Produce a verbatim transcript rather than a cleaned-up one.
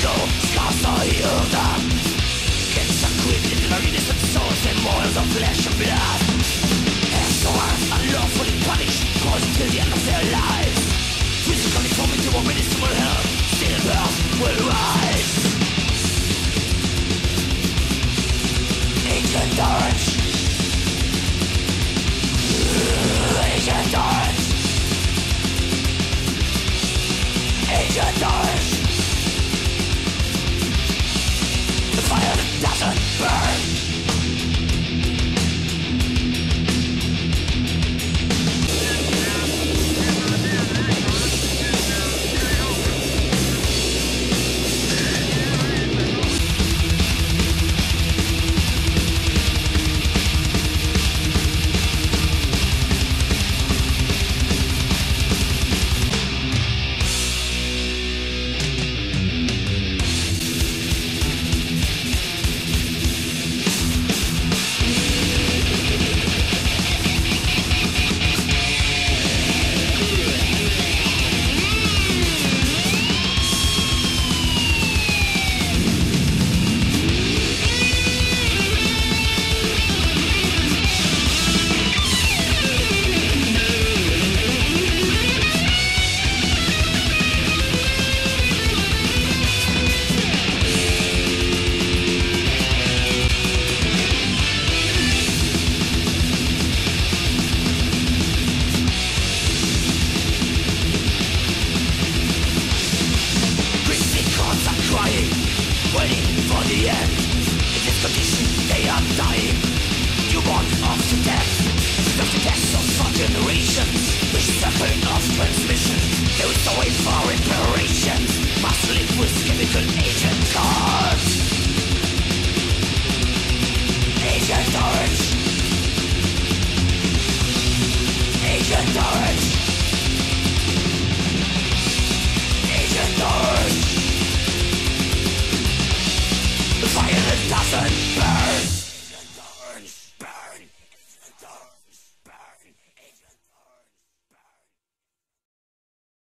no scars to heal them. It's a creeping in our innocent souls and moils of flesh and blood. Excellence unlawfully punished, causing till the end of their lives. Physically coming to a minimal help, still birth will rise. Agent Orange, Agent Orange, Agent Orange.